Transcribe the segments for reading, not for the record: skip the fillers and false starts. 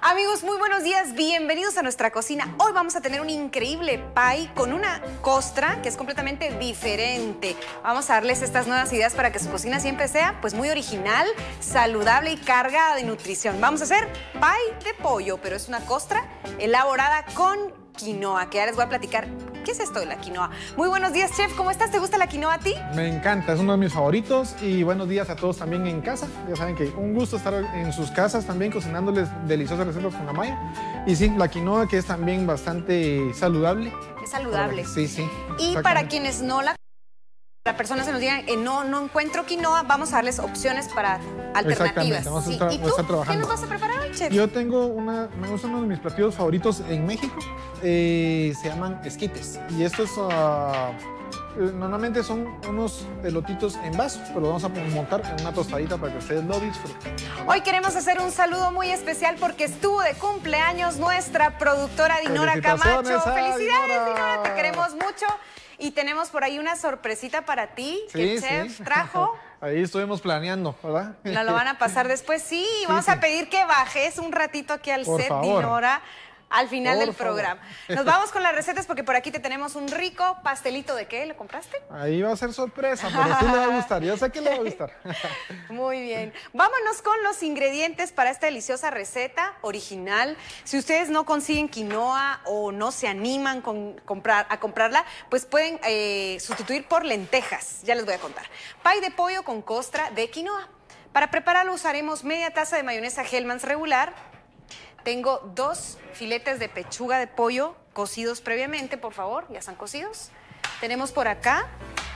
Amigos, muy buenos días, bienvenidos a nuestra cocina. Hoy vamos a tener un increíble pie con una costra que es completamente diferente. Vamos a darles estas nuevas ideas para que su cocina siempre sea pues muy original, saludable y cargada de nutrición. Vamos a hacer pie de pollo, pero es una costra elaborada con quinoa, que ya les voy a platicar. ¿Qué es esto de la quinoa? Muy buenos días, chef. ¿Cómo estás? ¿Te gusta la quinoa a ti? Me encanta, es uno de mis favoritos. Y buenos días a todos también en casa. Ya saben que un gusto estar en sus casas también cocinándoles deliciosas recetas con Amaya. Y sí, la quinoa que es también bastante saludable. Es saludable. Sí, sí. Y para quienes no la... Las personas se nos digan, no encuentro quinoa, vamos a darles opciones para alternativas. Vamos a ¿Y tú? estar trabajando. ¿Qué nos vas a preparar hoy, chef? Yo tengo me gusta uno de mis platillos favoritos en México. Se llaman esquites. Y estos normalmente son unos elotitos en vaso, pero lo vamos a montar en una tostadita para que ustedes lo disfruten. Hoy queremos hacer un saludo muy especial porque estuvo de cumpleaños nuestra productora Dinora Camacho. ¡Felicidades, Dinora! Te queremos mucho. Y tenemos por ahí una sorpresita para ti que el chef trajo. Ahí estuvimos planeando, ¿verdad? Nos lo van a pasar después. Sí, vamos a pedir que bajes un ratito aquí al set, Dinora, al final del programa. Nos vamos con las recetas porque por aquí te tenemos un rico pastelito. ¿De qué? ¿Lo compraste? Ahí va a ser sorpresa, pero sí le va a gustar. Yo sé que le va a gustar. Muy bien. Vámonos con los ingredientes para esta deliciosa receta original. Si ustedes no consiguen quinoa o no se animan a comprarla, pues pueden sustituir por lentejas. Ya les voy a contar. Pie de pollo con costra de quinoa. Para prepararlo usaremos media taza de mayonesa Hellmann's regular. Tengo 2 filetes de pechuga de pollo cocidos previamente, por favor, ya están cocidos. Tenemos por acá,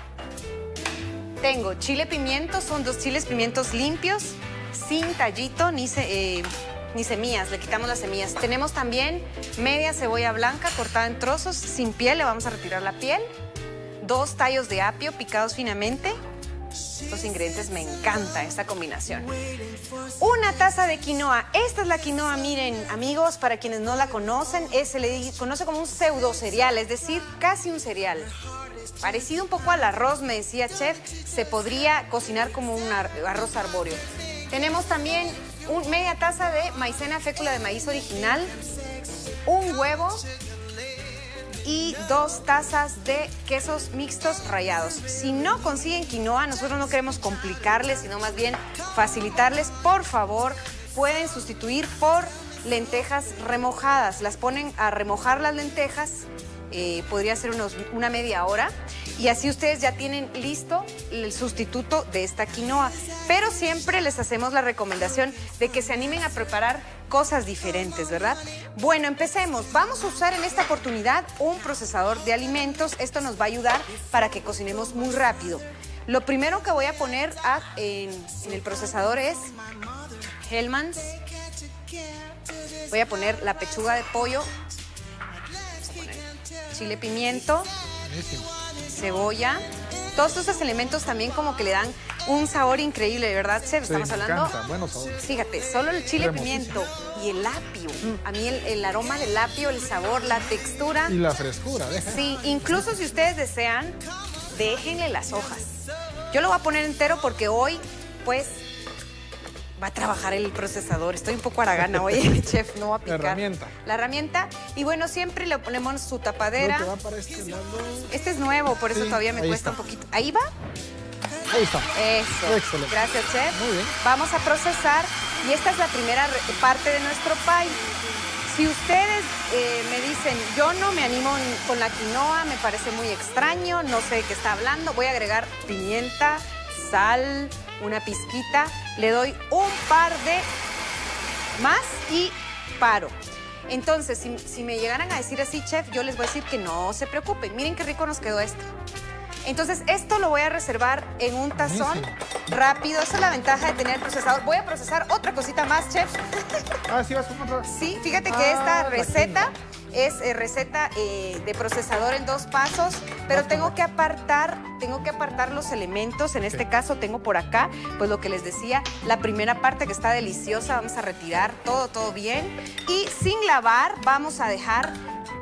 tengo chile pimiento, son 2 chiles pimientos limpios, sin tallito ni semillas, le quitamos las semillas. Tenemos también media cebolla blanca cortada en trozos, sin piel, le vamos a retirar la piel. 2 tallos de apio picados finamente. Estos ingredientes me encanta esta combinación. 1 taza de quinoa. Esta es la quinoa, miren, amigos, para quienes no la conocen, se le conoce como un pseudo cereal, es decir, casi un cereal. Parecido un poco al arroz, me decía chef, se podría cocinar como un arroz arbóreo. Tenemos también media taza de maicena fécula de maíz original, 1 huevo y 2 tazas de quesos mixtos rallados. Si no consiguen quinoa, nosotros no queremos complicarles, sino más bien facilitarles. Por favor, pueden sustituir por lentejas remojadas. Las ponen a remojar las lentejas, podría ser una media hora, y así ustedes ya tienen listo el sustituto de esta quinoa. Pero siempre les hacemos la recomendación de que se animen a preparar cosas diferentes, ¿verdad? Bueno, empecemos. Vamos a usar en esta oportunidad un procesador de alimentos. Esto nos va a ayudar para que cocinemos muy rápido. Lo primero que voy a poner en el procesador es Hellmann's. Voy a poner la pechuga de pollo. Vamos a poner chile pimiento, cebolla. Todos estos elementos también como que le dan un sabor increíble, ¿verdad, chef? Estamos hablando. Buenos sabores. Fíjate, solo el chile pimiento y el apio. A mí el aroma del apio, el sabor, la textura. Y la frescura. Sí, incluso si ustedes desean, déjenle las hojas. Yo lo voy a poner entero porque hoy, pues, va a trabajar el procesador. Estoy un poco haragana hoy, chef, no va a picar. La herramienta. Y bueno, siempre le ponemos su tapadera. Creo que va para este lado. Este es nuevo, por eso todavía me cuesta un poquito. ¿Ahí va? Ahí está. Eso. Excelente. Gracias, chef. Muy bien. Vamos a procesar y esta es la primera parte de nuestro pie. Si ustedes me dicen, yo no me animo con la quinoa, me parece muy extraño, no sé de qué está hablando, voy a agregar pimienta, sal, una pizquita, le doy un par de más y paro. Entonces, si me llegaran a decir así, chef, yo les voy a decir que no se preocupen. Miren qué rico nos quedó esto. Entonces, esto lo voy a reservar en un tazón rápido. Esa es la ventaja de tener el procesador. Voy a procesar otra cosita más, chef. Sí, vas a otra. Sí, fíjate que esta receta es receta de procesador en 2 pasos, pero tengo que apartar los elementos. En este caso tengo por acá, pues lo que les decía, la primera parte que está deliciosa. Vamos a retirar todo bien. Y sin lavar vamos a dejar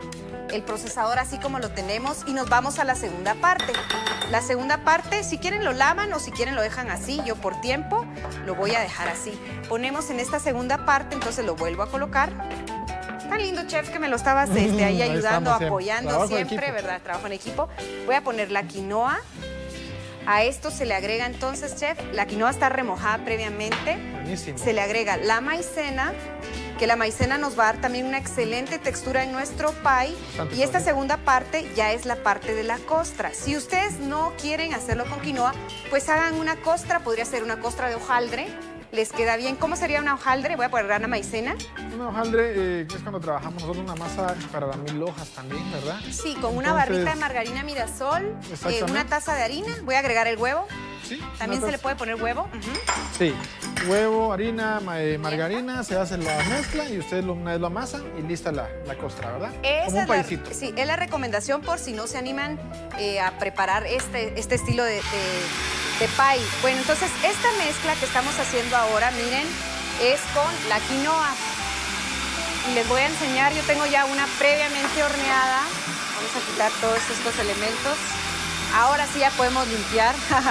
el procesador así como lo tenemos y nos vamos a la segunda parte. La segunda parte, si quieren lo lavan o si quieren lo dejan así. Yo por tiempo lo voy a dejar así. Ponemos en esta segunda parte, entonces lo vuelvo a colocar. Tan lindo, chef, que me lo estabas ahí ayudando, apoyando siempre, ¿verdad? Trabajo en equipo. Voy a poner la quinoa. A esto se le agrega entonces, chef, la quinoa está remojada previamente. Buenísimo. Se le agrega la maicena, que la maicena nos va a dar también una excelente textura en nuestro pie. Y esta segunda parte ya es la parte de la costra. Si ustedes no quieren hacerlo con quinoa, pues hagan una costra, podría ser una costra de hojaldre. Les queda bien. ¿Cómo sería una hojaldre? Voy a poner grana maicena. Una hojaldre es cuando trabajamos nosotros una masa para las 1000 hojas también, ¿verdad? Sí, con una barrita de margarina Mirasol, una taza de harina. Voy a agregar el huevo. Sí. También se le puede poner huevo. Sí, huevo, harina, margarina, se hace la mezcla y ustedes una vez lo amasan y lista la costra, ¿verdad? Como un paisito. Sí, es la recomendación por si no se animan a preparar este estilo de pie. Bueno, entonces esta mezcla que estamos haciendo ahora, miren, es con la quinoa. Y les voy a enseñar, yo tengo ya una previamente horneada. Vamos a quitar todos estos elementos. Ahora sí ya podemos limpiar.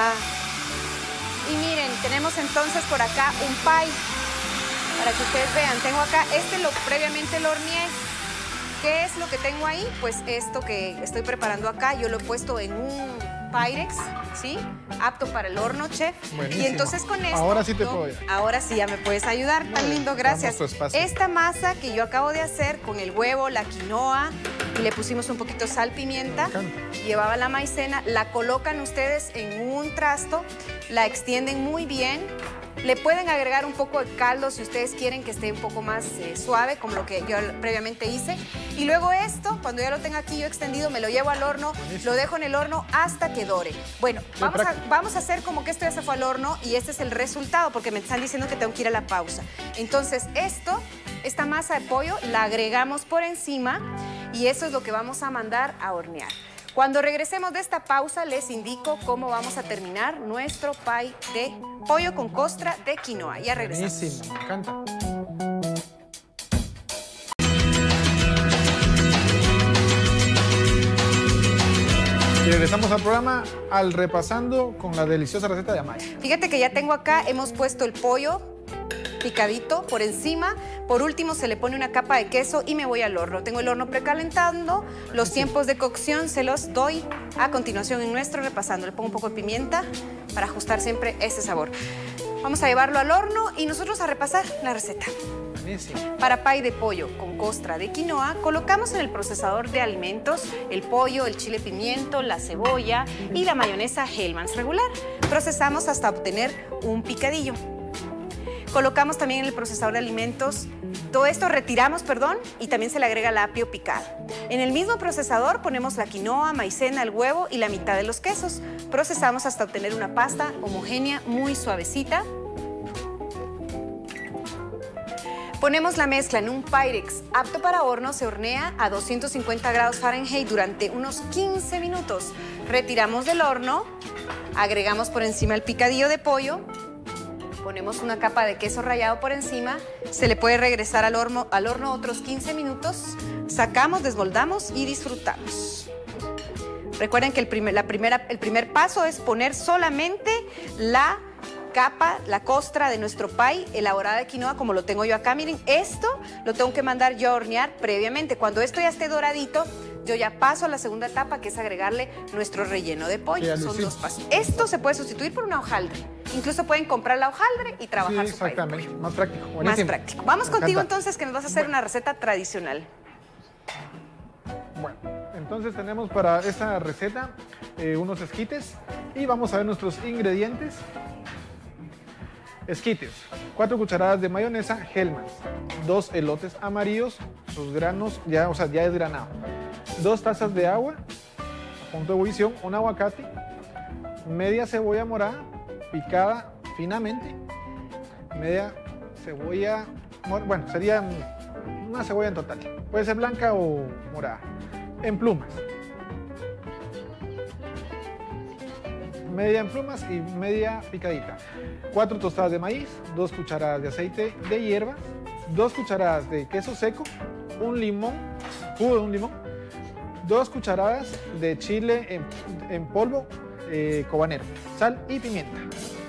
Y miren, tenemos entonces por acá un pie. Para que ustedes vean, tengo acá, previamente lo horneé. ¿Qué es lo que tengo ahí? Pues esto que estoy preparando acá, yo lo he puesto en un Pyrex, ¿sí? Apto para el horno, chef. Buenísimo. Y entonces con esto... Ahora sí te puedo ayudar. Ahora sí ya me puedes ayudar. Tan lindo, gracias. Esta masa que yo acabo de hacer con el huevo, la quinoa, y le pusimos un poquito sal, pimienta, llevaba la maicena, la colocan ustedes en un trasto, la extienden muy bien. Le pueden agregar un poco de caldo si ustedes quieren que esté un poco más suave, como lo que yo previamente hice. Y luego esto, cuando ya lo tenga aquí yo extendido, me lo llevo al horno, lo dejo en el horno hasta que dore. Bueno, vamos a hacer como que esto ya se fue al horno y este es el resultado, porque me están diciendo que tengo que ir a la pausa. Entonces esta masa de pollo la agregamos por encima y eso es lo que vamos a mandar a hornear. Cuando regresemos de esta pausa, les indico cómo vamos a terminar nuestro pie de pollo con costra de quinoa. Ya regresamos. Buenísimo, me encanta. Y regresamos al programa repasando con la deliciosa receta de Amaya. Fíjate que ya tengo acá, hemos puesto el pollo picadito por encima. Por último se le pone una capa de queso y me voy al horno. Tengo el horno precalentando. Los tiempos de cocción se los doy a continuación en nuestro repasando. Le pongo un poco de pimienta para ajustar siempre ese sabor. Vamos a llevarlo al horno y nosotros a repasar la receta. Buenísimo. Para pie de pollo con costra de quinoa, colocamos en el procesador de alimentos el pollo, el chile pimiento, la cebolla y la mayonesa Hellmann's regular. Procesamos hasta obtener un picadillo. Colocamos también en el procesador de alimentos, todo esto retiramos, y también se le agrega el apio picado. En el mismo procesador ponemos la quinoa, maicena, el huevo y la mitad de los quesos. Procesamos hasta obtener una pasta homogénea muy suavecita. Ponemos la mezcla en un Pyrex apto para horno, se hornea a 250 grados Fahrenheit durante unos 15 minutos. Retiramos del horno, agregamos por encima el picadillo de pollo, ponemos una capa de queso rallado por encima, se le puede regresar al horno otros 15 minutos, sacamos, desmoldamos y disfrutamos. Recuerden que el primer paso es poner solamente la capa, la costra de nuestro pie elaborada de quinoa, como lo tengo yo acá. Miren, esto lo tengo que mandar yo a hornear previamente. Cuando esto ya esté doradito, yo ya paso a la segunda etapa, que es agregarle nuestro relleno de pollo. Son 2 pasos. Esto se puede sustituir por una hojaldre. Incluso pueden comprar la hojaldre y trabajar su pie. Exactamente, más práctico. Buenísimo. Más práctico. Vamos contigo entonces, que nos vas a hacer una receta tradicional. Bueno, entonces tenemos para esta receta unos esquites y vamos a ver nuestros ingredientes. Esquites, 4 cucharadas de mayonesa Hellmann's, 2 elotes amarillos, sus granos ya desgranado, 2 tazas de agua, a punto de ebullición, un aguacate, media cebolla morada, picada finamente, media cebolla, bueno, sería una cebolla en total, puede ser blanca o morada, en plumas. Media en plumas y media picadita. 4 tostadas de maíz, 2 cucharadas de aceite de hierba, 2 cucharadas de queso seco, un limón, jugo de un limón, 2 cucharadas de chile en polvo cobanero, sal y pimienta.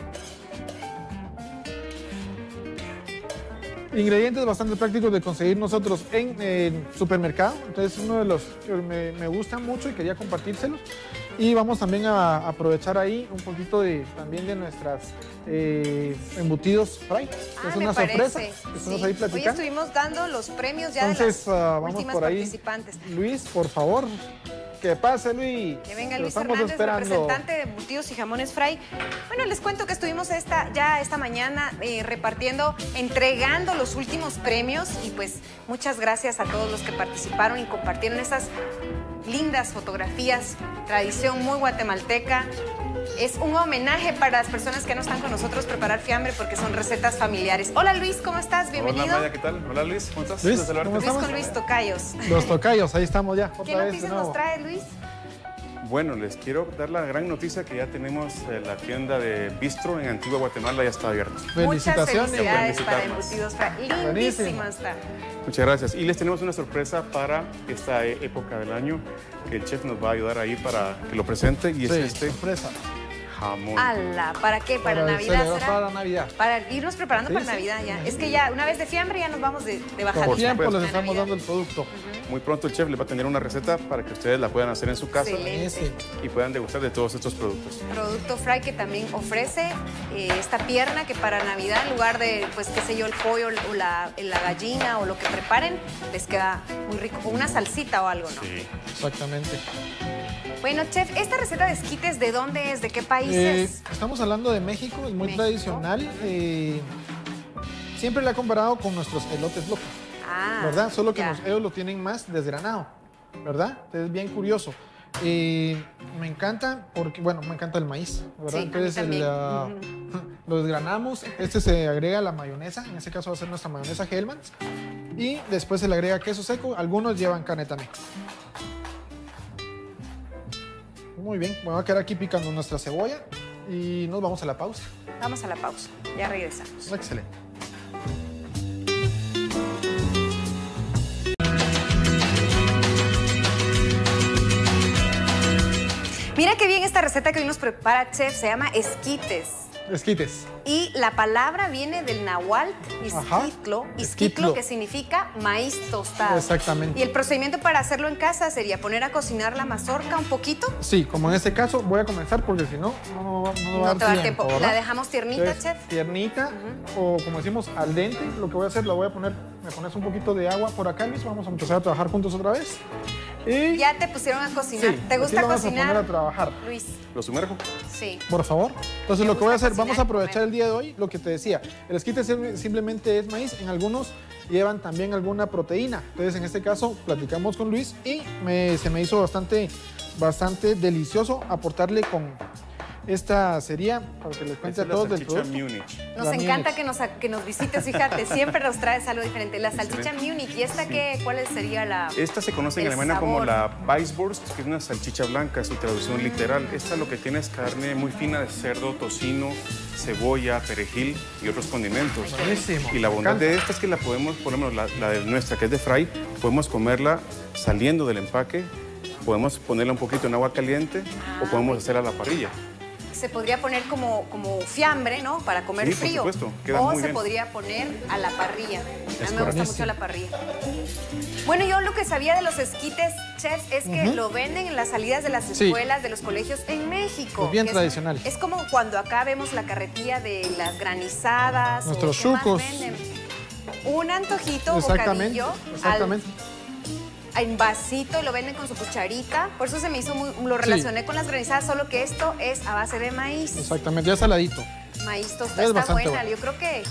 Ingredientes bastante prácticos de conseguir nosotros en el supermercado. Entonces, uno de los que me gustan mucho y quería compartírselos. Y vamos también a aprovechar ahí un poquito también de nuestras embutidos fry, que es una sorpresa que estamos ahí platicando. Hoy estuvimos dando los premios ya. Entonces, de las vamos últimas por ahí. Participantes. Luis, por favor. Que pase, Luis. Que venga Lo Luis estamos Hernández, esperando. representante de embutidos y jamones fry. Bueno, les cuento que estuvimos esta mañana repartiendo, entregando los últimos premios y pues muchas gracias a todos los que participaron y compartieron estas lindas fotografías, tradición muy guatemalteca. Es un homenaje para las personas que no están con nosotros preparar fiambre porque son recetas familiares. Hola Luis, ¿cómo estás? Bienvenido. Hola Maya, ¿qué tal? Hola Luis, ¿cómo estás? Luis, ¿cómo Luis con Luis Tocayos. Los tocayos, ahí estamos ya. ¿Qué noticias nos trae Luis? Bueno, les quiero dar la gran noticia que ya tenemos la tienda de Bistro en Antigua Guatemala, ya está abierta. Muchas Felicitaciones. felicidades para felicitarnos. Embutidos Fry. Lindísima está. Muchas gracias. Y les tenemos una sorpresa para esta época del año que el chef nos va a ayudar ahí para que lo presente y es este sorpresa. jamón. ¡Hala! ¿Para qué? ¿Para Navidad celebrar será? para Navidad. Para irnos preparando para Navidad ya. Es que ya, una vez de fiambre, ya nos vamos de bajadita. Por tiempo supuesto. les estamos dando el producto. Muy pronto el chef les va a tener una receta para que ustedes la puedan hacer en su casa Excelente. y puedan degustar de todos estos productos. Producto Fry que también ofrece esta pierna que para Navidad, en lugar de, pues, qué sé yo, el pollo o la gallina o lo que preparen, les queda muy rico. O una salsita o algo, ¿no? Sí. Exactamente. Bueno, chef, ¿esta receta de esquites de dónde es? ¿De qué países? Estamos hablando de México, es muy México. tradicional. Siempre la he comparado con nuestros elotes locos, Ah, ¿verdad? Solo que ya. ellos lo tienen más desgranado, ¿verdad? Es bien curioso. Me encanta porque, bueno, me encanta el maíz, ¿verdad? Sí, a mí Entonces también. lo desgranamos, se agrega la mayonesa, en este caso va a ser nuestra mayonesa Hellmann's, y después se le agrega queso seco, algunos llevan carne también. Muy bien, me voy a quedar aquí picando nuestra cebolla y nos vamos a la pausa. Vamos a la pausa, ya regresamos. Excelente. Mira qué bien esta receta que hoy nos prepara chef, se llama esquites. Esquites. Y la palabra viene del náhuatl, isquitlo, Isquitlo. que significa maíz tostado. Exactamente. Y el procedimiento para hacerlo en casa sería poner a cocinar la mazorca un poquito. Sí, como en este caso voy a comenzar porque si no, no va No a te va a dar dar tiempo. ¿verdad? La dejamos tiernita, Entonces, chef. tiernita o como decimos al dente. Lo que voy a hacer, la voy a poner, me pones un poquito de agua por acá, Luis. Vamos a empezar a trabajar juntos otra vez. Y Ya te pusieron a cocinar. sí, ¿Te aquí gusta lo vamos a poner a cocinar, trabajar, Luis? ¿Lo sumerjo? Sí. por favor. Entonces Me lo que voy a gusta hacer, vamos a cocinar y aprovechar comer. el día de hoy, lo que te decía. El esquite simplemente es maíz. En algunos llevan también alguna proteína. Entonces en este caso platicamos con Luis y se me hizo bastante delicioso aportarle con esta sería, para que les cuente Esta a es la todos del salchicha producto. Múnich. Nos La encanta Múnich. que nos visites, fíjate, siempre nos traes algo diferente. La salchicha Múnich, ¿y esta qué? ¿Cuál sería la...? Esta se conoce en el Alemania como sabor? la Weisswurst, que es una salchicha blanca, su traducción literal. Esta lo que tiene es carne muy fina de cerdo, tocino, cebolla, perejil y otros condimentos. Buenísimo. Y la me bondad encanta. de esta es que la podemos, por lo menos la de nuestra, que es de fry, podemos comerla saliendo del empaque, podemos ponerla un poquito en agua caliente o podemos hacerla a la parrilla. Se podría poner como fiambre, ¿no? Para comer Sí, por frío. supuesto, queda o muy se bien. podría poner a la parrilla. A mí me gusta correcto. mucho la parrilla. Bueno, yo lo que sabía de los esquites, chef, es que lo venden en las salidas de las Sí. escuelas, de los colegios en México. Es bien que tradicional. Es como cuando acá vemos la carretilla de las granizadas. Nuestros o ¿qué más chucos. venden? Un antojito, Exactamente, bocadillo. exactamente. En vasito y lo venden con su cucharita. Por eso se me hizo lo relacioné con las granizadas, solo que esto es a base de maíz. Exactamente, ya saladito. Maíz tostado. Es Está bastante buena. bueno. Yo creo que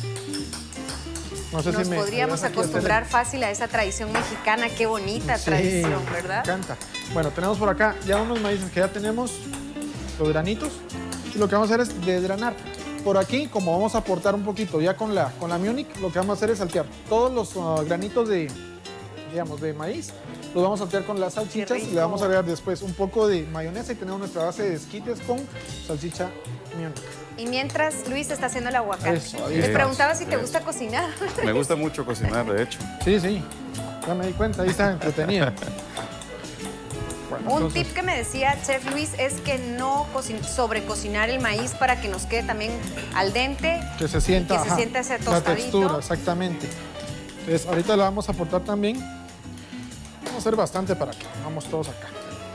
No sé nos si me podríamos ayudas aquí a hacer acostumbrar fácil a esa tradición mexicana. Qué bonita Sí, tradición, ¿verdad? Me encanta. Bueno, tenemos por acá ya unos maíces que ya tenemos, los granitos. Y lo que vamos a hacer es desgranar. Por aquí, como vamos a aportar un poquito ya con la Múnich, lo que vamos a hacer es saltear todos los granitos de maíz. Los vamos a saltear con las salchichas y le vamos a agregar después un poco de mayonesa y tenemos nuestra base de esquites con salchicha Múnich. Y mientras Luis está haciendo el aguacate. Eso, ahí Les está. preguntaba si te gusta cocinar. Me gusta mucho cocinar, de hecho. Sí, sí, ya me di cuenta, ahí está entretenida. Un tip que me decía Chef Luis es que no sobrecocinar el maíz para que nos quede también al dente. Que se sienta, que se sienta ese la tostadito. textura, exactamente. Entonces, ahorita le vamos a aportar también. Vamos a hacer bastante para que vamos todos acá.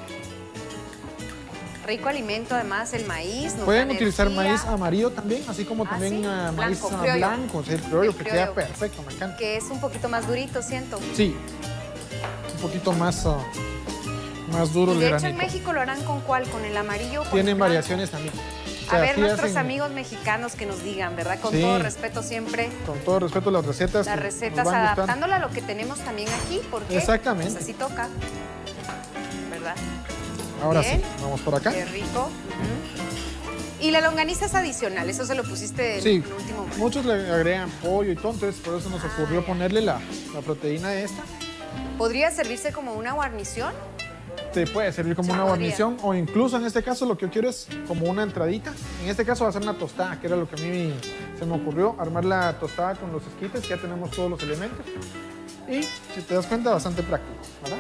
Rico alimento, además, el maíz. Nos Pueden da utilizar energía, maíz amarillo también, así como también ¿sí? maíz Blanco, criollo. blanco, sí, el criollo, El que criollo. queda perfecto, me encanta. que es un poquito más durito, siento. Sí, un poquito más, más duro Y el de hecho, granito. en México lo harán con ¿cuál? ¿Con el amarillo? ¿Con Tienen el blanco? variaciones también. O A sea, ver, sí nuestros hacen, amigos mexicanos que nos digan, ¿verdad? Con Sí. todo respeto siempre, con todo respeto, las recetas. las que recetas, nos van gustando. adaptándola a lo que tenemos también aquí, porque Exactamente. pues así toca, ¿verdad? Ahora Bien. sí, vamos por acá. Qué rico. Ujú. Y la longaniza es adicional, eso se lo pusiste en Sí, el último momento. muchos le agregan pollo y todo, entonces por eso nos ocurrió ya. ponerle la proteína esta. ¿Podría servirse como una guarnición? Te puede servir como Se una podría. guarnición o incluso en este caso lo que yo quiero es como una entradita. En este caso va a ser una tostada, que era lo que a mí se me ocurrió, armar la tostada con los esquites, ya tenemos todos los elementos. Y si te das cuenta, bastante práctico, ¿verdad?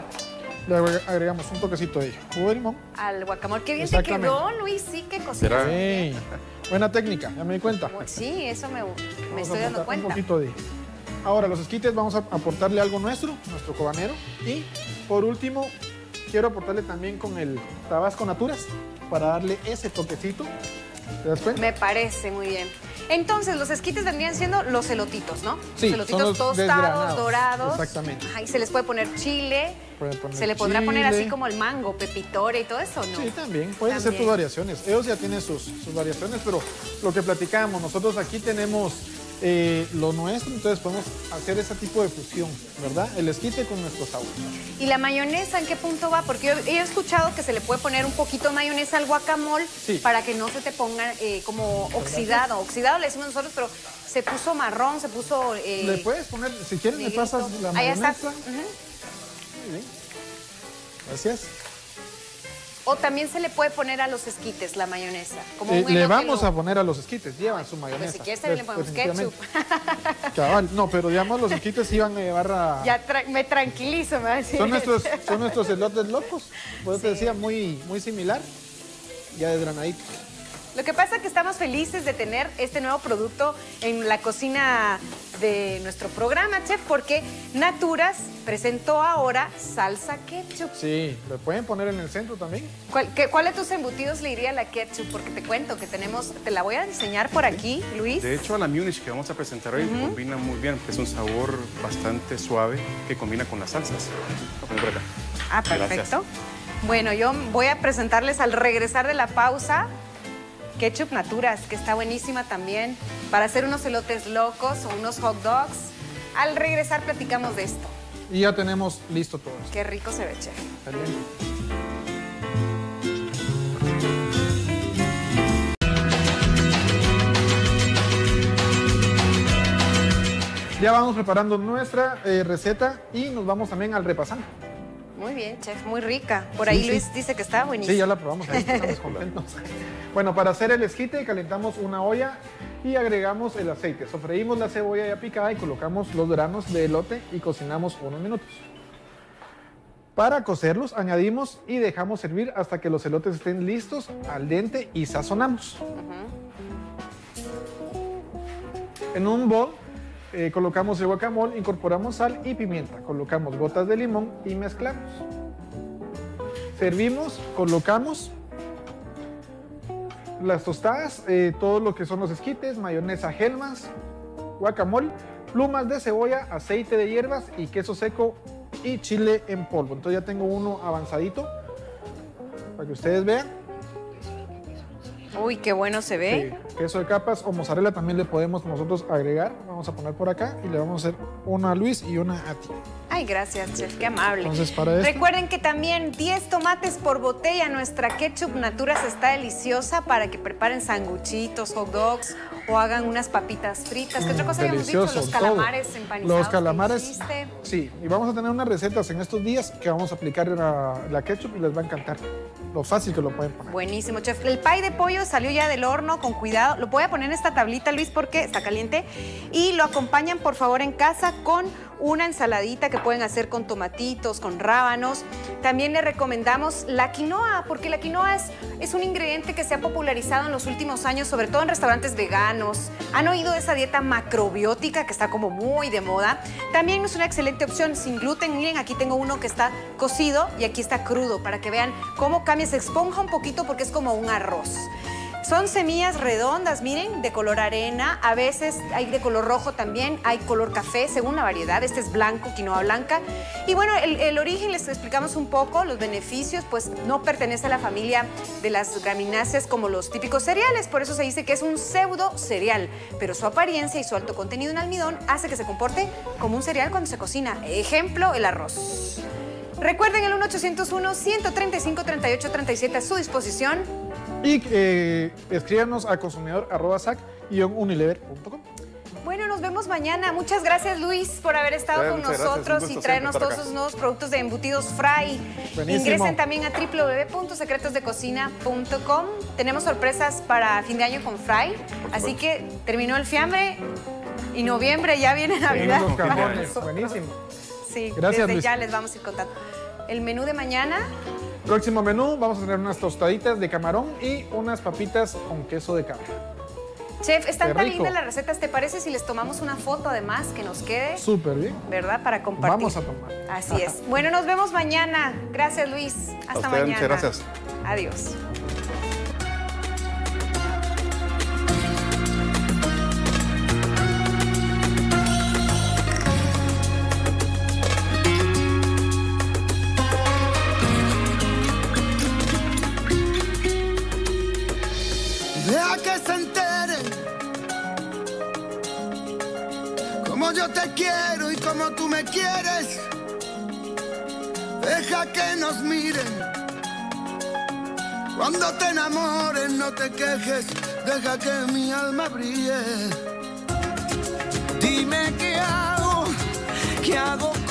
Le agregamos un toquecito de jugo de limón. Al guacamole. Qué bien te Exactamente. quedó, Luis, sí que cocinas. ¿Será? Sí, buena técnica, ya me di cuenta. Sí, eso me Vamos estoy a dando aportar cuenta. un poquito de... Ahora, los esquites vamos a aportarle algo nuestro cobanero. Y por último, quiero aportarle también con el tabasco naturas para darle ese toquecito. ¿Te das cuenta? Me parece muy bien. Entonces, los esquites vendrían siendo los elotitos, ¿no? Sí, los son elotitos los tostados, desgranados. dorados. Exactamente. Ajá, y se les puede poner chile. Pueden poner Se le podrá poner chile. así como el mango, pepitore y todo eso, ¿no? Sí, también. Pueden hacer tus variaciones. Ellos ya tienen sus variaciones, pero lo que platicábamos, nosotros aquí tenemos lo nuestro, entonces podemos hacer ese tipo de fusión, ¿verdad? El esquite con nuestro sabor. ¿Y la mayonesa en qué punto va? Porque yo he escuchado que se le puede poner un poquito de mayonesa al guacamole Sí. para que no se te ponga como oxidado. Oxidado le decimos nosotros, pero se puso marrón, se puso... Le puedes poner, si quieres, me negrito. pasas la Ahí mayonesa. está. Ujú. Muy bien. Gracias. O también se le puede poner a los esquites la mayonesa. Como un Le elote vamos lo- a poner a los esquites, llevan su mayonesa. Pues si quieres también le ponemos ketchup. Definitivamente. Cabal, no, pero digamos los esquites iban a llevar a... Ya me tranquilizo, me va a decir. Son nuestros elotes locos, por eso te decía, muy similar, ya desgranadito. Lo que pasa es que estamos felices de tener este nuevo producto en la cocina de nuestro programa, chef, porque Naturas presentó ahora salsa ketchup. Sí, le pueden poner en el centro también. ¿Cuál de tus embutidos le iría la ketchup? Porque te cuento que tenemos, te la voy a enseñar por aquí, Luis. De hecho, a la Munich que vamos a presentar hoy combina muy bien, porque es un sabor bastante suave que combina con las salsas. Lo pongo por acá. Ah, Gracias. perfecto. Bueno, yo voy a presentarles al regresar de la pausa ketchup Naturas, que está buenísima también, para hacer unos elotes locos o unos hot dogs. Al regresar platicamos de esto. Y ya tenemos listo todo esto. Qué rico se ve, chef. Excelente. Ya vamos preparando nuestra receta y nos vamos también al repasando. Muy bien, chef, muy rica. Por Sí, ahí sí. Luis dice que está buenísimo. Sí, ya la probamos, ahí estamos contentos. Bueno, para hacer el esquite calentamos una olla y agregamos el aceite. Sofreímos la cebolla ya picada y colocamos los granos de elote y cocinamos unos minutos. Para cocerlos añadimos y dejamos servir hasta que los elotes estén listos, al dente y sazonamos. En un bol colocamos el guacamole, incorporamos sal y pimienta, colocamos gotas de limón y mezclamos. Servimos, colocamos las tostadas, todo lo que son los esquites, mayonesa Hellmann's, guacamole, plumas de cebolla, aceite de hierbas y queso seco y chile en polvo. Entonces ya tengo uno avanzadito para que ustedes vean. Uy, qué bueno se ve. Sí, queso de capas o mozzarella también le podemos nosotros agregar. Vamos a poner por acá y le vamos a hacer una a Luis y una a ti. Ay, gracias, chef, qué amable. Entonces, para esto- Recuerden que también 10 tomates por botella. Nuestra ketchup Naturas está deliciosa para que preparen sanguchitos, hot dogs o hagan unas papitas fritas. ¿Qué otra cosa habíamos dicho? Delicioso, Los calamares todo. empanizados. Los calamares, que hiciste. sí. Y vamos a tener unas recetas en estos días que vamos a aplicar la ketchup y les va a encantar. lo fácil que lo pueden poner. Buenísimo, chef. El pie de pollo salió ya del horno, con cuidado. Lo voy a poner en esta tablita, Luis, porque está caliente. Y lo acompañan, por favor, en casa con una ensaladita que pueden hacer con tomatitos, con rábanos. También le recomendamos la quinoa, porque la quinoa es un ingrediente que se ha popularizado en los últimos años, sobre todo en restaurantes veganos. ¿Han oído de esa dieta macrobiótica que está como muy de moda? También es una excelente opción sin gluten. Miren, aquí tengo uno que está cocido y aquí está crudo, para que vean cómo cambia, se esponja un poquito porque es como un arroz. Son semillas redondas, miren, de color arena. A veces hay de color rojo también, hay color café, según la variedad. Este es blanco, quinoa blanca. Y bueno, el origen les explicamos un poco, los beneficios, pues no pertenece a la familia de las gramináceas como los típicos cereales. Por eso se dice que es un pseudo cereal. Pero su apariencia y su alto contenido en almidón hace que se comporte como un cereal cuando se cocina. Ejemplo, el arroz. Recuerden el 1-801-135-3837 a su disposición. Y escríbanos a consumidor@sac-unilever.com. Bueno, nos vemos mañana. Muchas gracias, Luis, por haber estado con nosotros y traernos todos esos nuevos productos de embutidos Fry. Buenísimo. Ingresen también a www.secretosdecocina.com. Tenemos sorpresas para fin de año con Fry. Así que terminó el fiambre y noviembre ya viene Navidad. Los camones. Buenísimo. Sí, Gracias, desde Luis. ya les vamos a ir contando. El menú de mañana. Próximo menú, vamos a tener unas tostaditas de camarón y unas papitas con queso de cabra. Chef, están Qué tan rico. lindas las recetas. ¿Te parece si les tomamos una foto además que nos quede? Súper bien. ¿Verdad? Para compartir. Vamos a tomar. Así es. Bueno, nos vemos mañana. Gracias, Luis. Hasta ustedes, mañana. muchas gracias. Adiós. Deja que se enteren como yo te quiero y como tú me quieres. Deja que nos miren cuando te enamores, no te quejes. Deja que mi alma brille. Dime qué hago